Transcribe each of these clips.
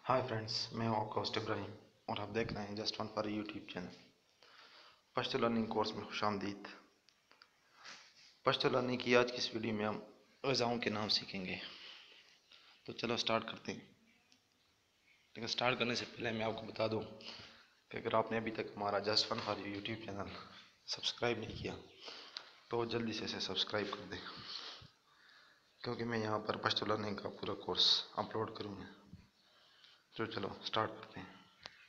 Hi friends, मैं हूं आपका होस्ट इब्राहिम और आप देख रहे हैं just one for YouTube channel. Pashto learning course में खुशामदीद। पश्तो लर्निंग की आज की इस वीडियो में हम ग़िज़ाओं के नाम सीखेंगे। तो चलो स्टार्ट करते हैं। लेकिन स्टार्ट करने से पहले मैं आपको बता दूं कि अगर आपने अभी तक हमारा just one for YouTube channel subscribe नहीं किया तो जल्दी से इसे सब्सक्राइब कर दें, क्योंकि मैं यहाँ पर पश्तो लर्निंग का पूरा कोर्स अपलोड करूँगा। तो चलो स्टार्ट करते हैं।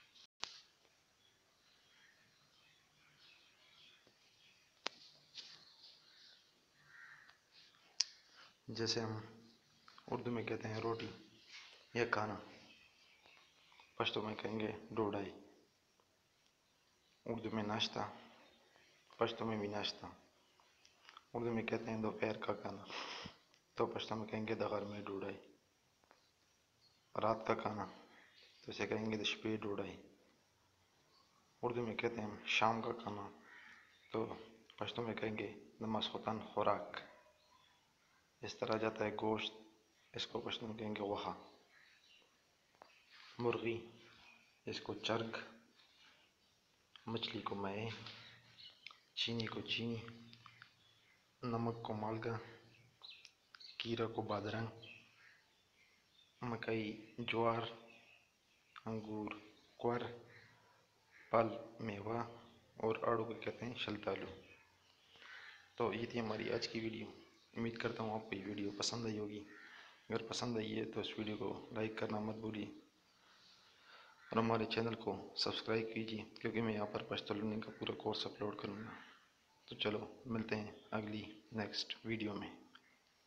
जैसे हम उर्दू में कहते हैं रोटी या खाना, पश्तो में कहेंगे डोडाई। उर्दू में नाश्ता, पश्तो में भी नाश्ता। उर्दू में कहते हैं दोपहर का खाना, तो पश्तो में कहेंगे दगर में डोडाई। रात का खाना तो इसे कहेंगे दशपे डोडाई। उर्दू में कहते हैं शाम का खाना, तो पश्तो में कहेंगे नमस्खुतान खुराक। इस तरह जाता है गोश्त, इसको पश्तो में कहेंगे वहा। मुर्गी, इसको चर्ग। मछली को मैं, चीनी को चीनी, नमक को मालगा, कीरा को बादरंग, मकई ज्वार, अंगूर क्वर, फल मेवा और आड़ू को कहते हैं शलतालू। तो ये थी हमारी आज की वीडियो। उम्मीद करता हूँ आपको ये वीडियो पसंद आई होगी। अगर पसंद आई है तो इस वीडियो को लाइक करना मत भूलिए और हमारे चैनल को सब्सक्राइब कीजिए, क्योंकि मैं यहाँ पर पश्तो लर्निंग का पूरा कोर्स अपलोड करूँगा। तो चलो मिलते हैं अगली नेक्स्ट वीडियो में।